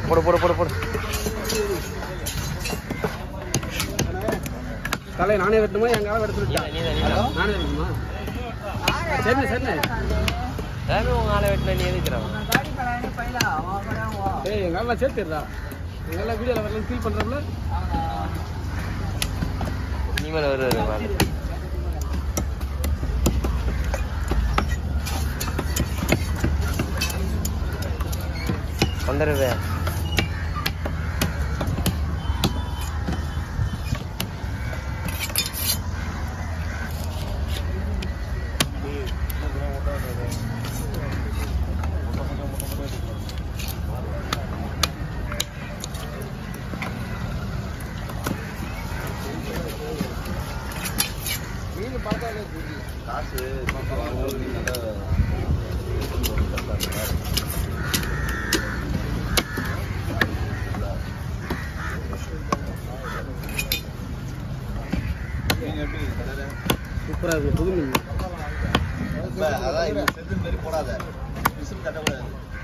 போடு போடு போடு போடு. தலை நானே வெட்டுமா என் காலம் எடுத்துட்டா நானே வெட்டுமா? சரி சரிண்ணே உங்க ஆளை வெட்டின நீ எதுக்குறான்? ஏய் எங்கள் ஆளெலாம் சேர்த்துடுறா. எங்கள் எல்லாம் வீடியோவில் வரலாம் ஃபீல் பண்ணுறோம்ல. இனிமேல் வருவாரு வந்துடுவே. காசு சூப்பராக இருக்குது புது மீன். அதான் செது மாரி போடாத, விசில் கட்டக்கூடாது.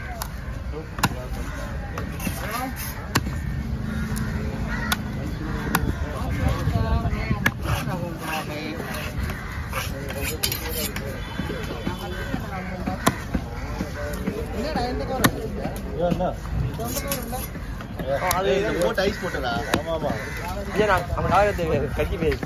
போட்டு ஐஸ் போட்டதா? ஆமாமா அவன் காலத்து கட்சி பேர்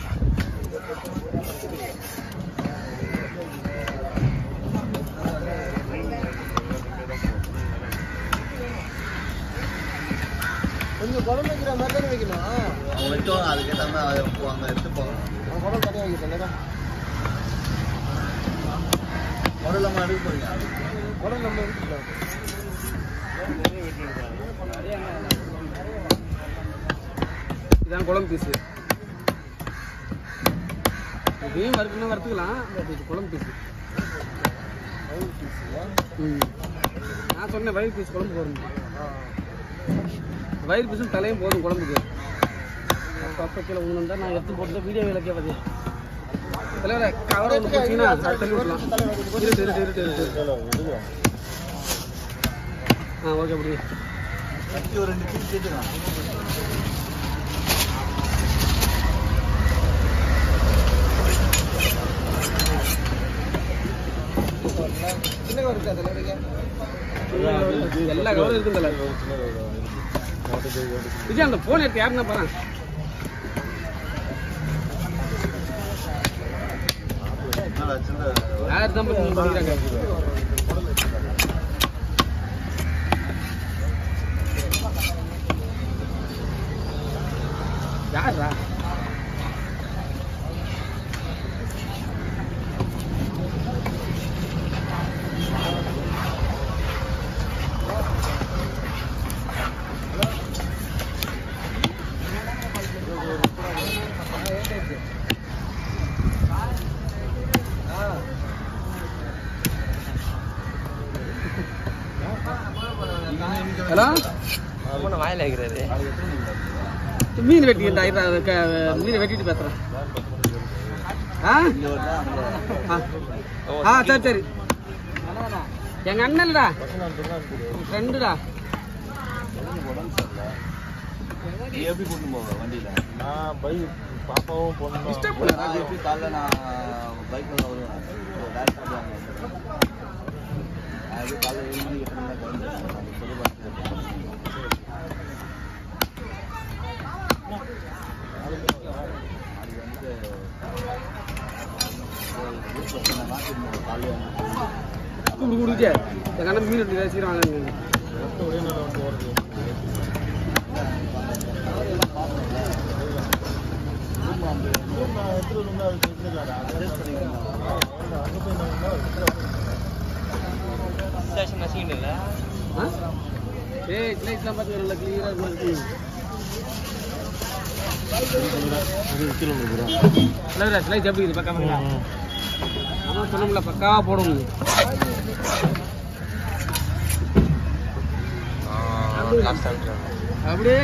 கொஞ்சம் குழம்பு வைக்கிற மாதிரி தானே வைக்கணும். அவங்க வச்சோம் அதுக்கு ஏற்ற அவங்க எடுத்து போகணும். அவங்க குழம்பு தனியாக வைக்கிறேன். குடலமாக எடுக்க போறீங்க. குடல் நம்ம எடுத்துக்கலாம். இதான் குழம்பு பீஸு. இதையும் வறுக்கணும் வறுத்துக்கலாம். இது குழம்பு பீஸு. நான் சொன்னேன் வயிறு பீஸ் குழம்பு போடணும். வயிறு பீஸும் தலையும் போதும் குழம்புக்கு. அப்போ கீழே ஒன்று தான் நான் எடுத்து போட்டு வீடியோ விளக்கே பார்த்து தலைவரை கவரை ஒன்று போச்சிங்கன்னா தள்ளி விடலாம். ஓகே அப்படி கட்டி ஒரு 2 பீஸ் சேர்த்துக்கலாம். சின்ன கவர் இருக்கா தலைவரைக்கு? எல்லா கவரும் இருக்கும் தலைவர். விஜய் அந்த போன் எடுத்து யாருன்னா பாரு. யார் தான் பண்ணிக்கிறாங்க? யாரா? ஹலோ வாயில வைக்கிறாரு. மீன் வெட்டிக்கிட்டா மீன் வெட்டிட்டு பேசுறேன். சரி சரி எங்க அண்ணன்டா ஃப்ரெண்டுடா. எப்படி கூட்டு போவேன் வண்டியில? நான் பைக் பாப்பாவும் போகணும். டிஸ்டர்ப் பண்ண எப்படி காலைல நான் பைக்கில் வருவேன். டேரக்டாக அது காலையில் 7 மணிக்கு 8 மணிக்கு கிளம்பிடுவேன். குடிச்சே எங்க அண்ணன் மீன் வெட்டி சீக்கிரம் வாங்க. ஸ்லைஸ்லாம் பார்த்து நல்லா கிளியராக இருக்கு. ஸ்லைஸ் எப்படி இது பக்கம் அதான் சொன்னோம்ல பக்காவாக போடணும். அப்படியே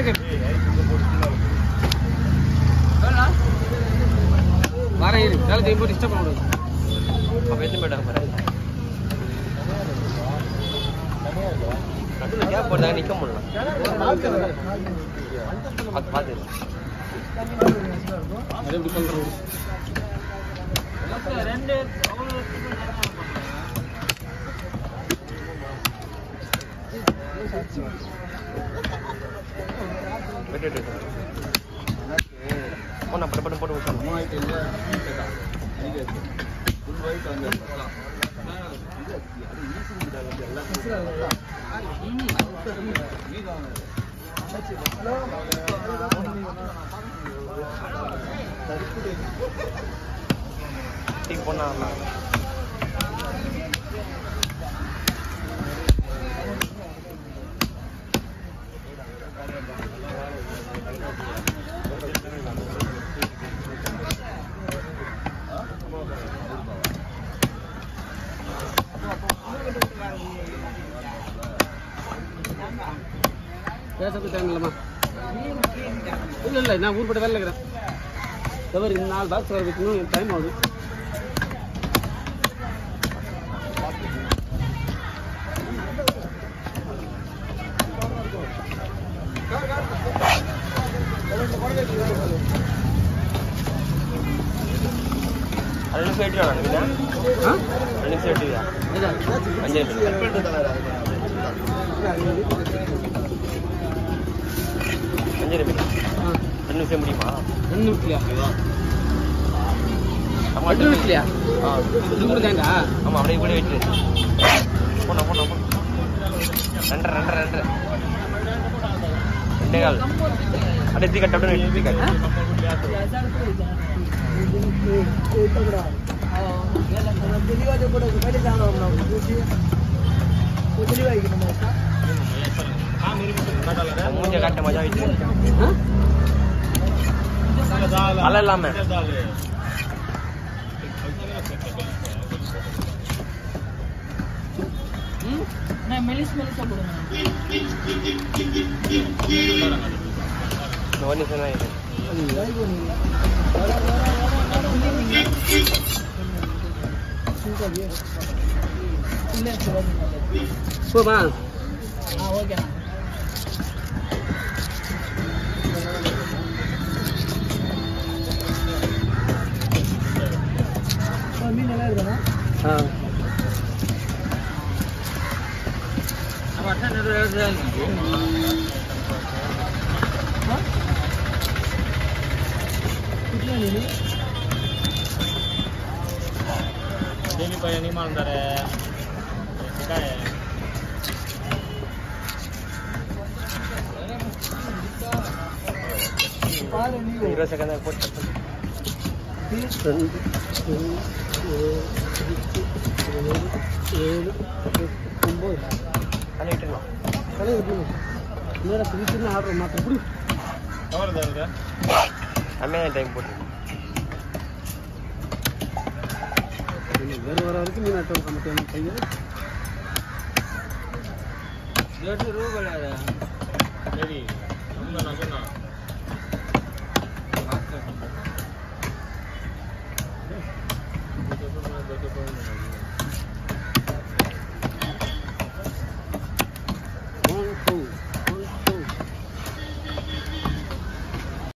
வரேன் இரு வேலை செய்யும் போது டிஸ்டர்ப் பண்ணக்கூடாது. அப்போ எத்தனை போயிட்டாங்க பாரு. நடுவில் கேப் போட்டாங்க நிற்க முடியல. பார்த்து அது எப்படி பண்ணுறது? போனா பட்டு போட்டு வச்சோம். போனா பேசுறதுக்கு டைம் இல்லைம்மா. இல்லை இல்லை, நான் ஊர் போட்டு வேலை இருக்கிறேன். தவிர இந்த 4 பாக்ஸ் வர வைக்கணும், டைம் ஆகுது. அது நிமிஷம் வெட்டிடுவா. 2 நிமிஷம் வெட்டிடுவா. 5 நிமிஷம் 2 நிமிஷம் முடியுமா? 2 நிமிஷத்துலையா? 2 நிமிஷத்துலையா? இது கூட தாண்டா. ஆமாம், அப்படியே கூட வெட்டு. போனா 2.5 2.5 அப்படியே தீ கட்ட வெட்டி காட்டு. மூஞ்ச காட்ட மஜா வச்சு அல்ல இல்லாம போமா. மீன் நல்லா இருக்குண்ணா. ನೀ ಮಾಡ್ತಾರೆ 20 seconds போட்டு ஆர்டர் மாற்ற டைம் போட்டு வேறு வர வரைக்கும் மீன் ஆட்ட மாட்டேன் பையன். சரி